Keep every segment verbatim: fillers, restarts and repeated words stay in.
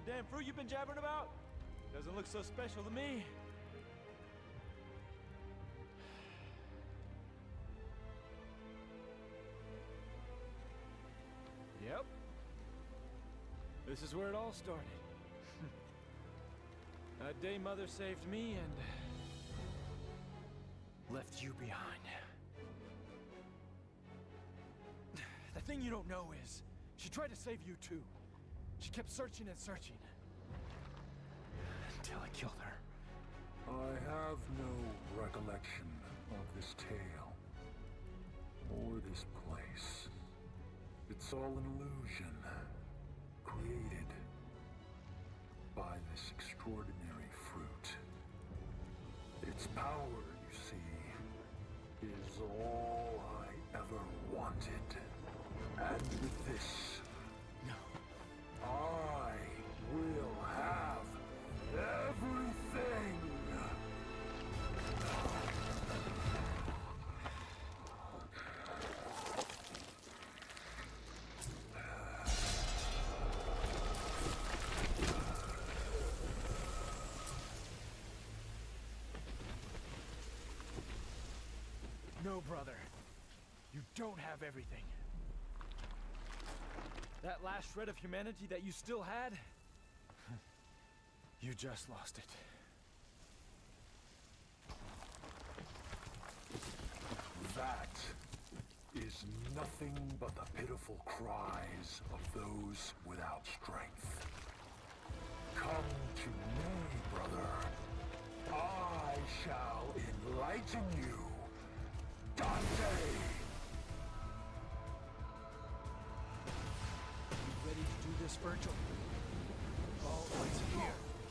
damn fruit you've been jabbering about? Doesn't look so special to me. Yep. This is where it all started. That day Mother saved me and left you behind. The thing you don't know is, she tried to save you too. She kept searching and searching. Until I killed her. I have no recollection of this tale. Or this place. It's all an illusion. Created by this extraordinary fruit. Its power, you see, is all I ever wanted. And with this, No. I will have everything! No, brother. You don't have everything. That last shred of humanity that you still had, you just lost it. That is nothing but the pitiful cries of those without strength. Come to me, brother. I shall enlighten you. Dante! You ready to do this, Virgil? All eyes here.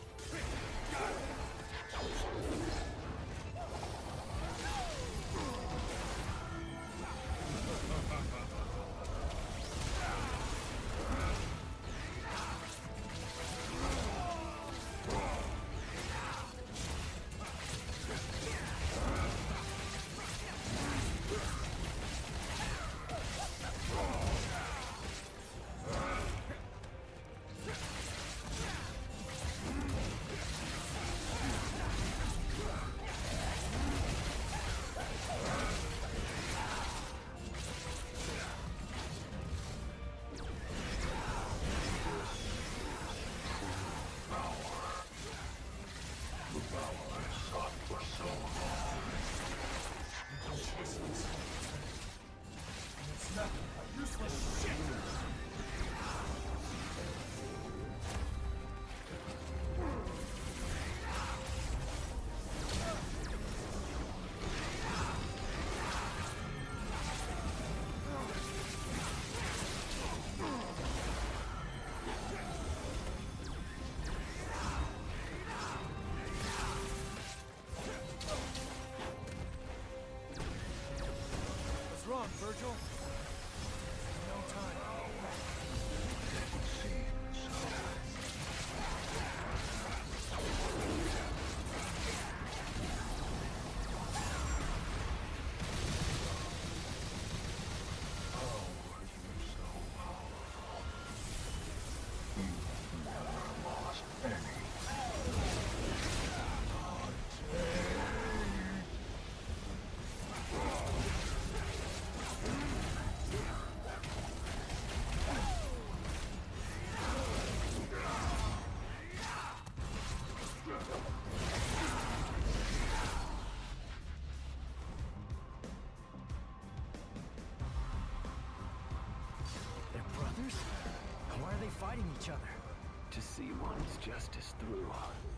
What's wrong, Virgil? No time. They're brothers? Why are they fighting each other? To see one's justice through.